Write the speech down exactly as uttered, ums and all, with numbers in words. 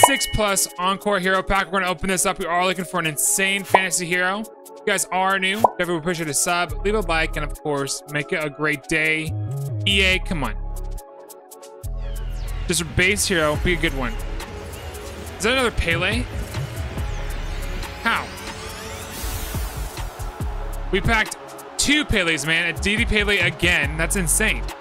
eighty-six plus Encore hero pack. We're going to open this up. We are looking for an insane fantasy hero. If you guys are new, definitely appreciate a sub, leave a like, and of course, make it a great day. E A, come on. Just a base hero, be a good one. Is that another Pele? How? We packed two Peles, man. A D D Pele again. That's insane.